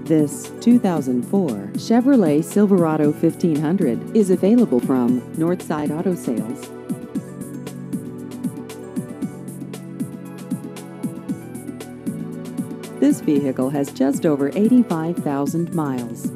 This 2004 Chevrolet Silverado 1500 is available from Northside Auto Sales. This vehicle has just over 85,000 miles.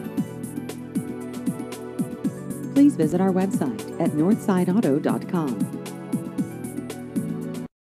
Please visit our website at northsideauto.com.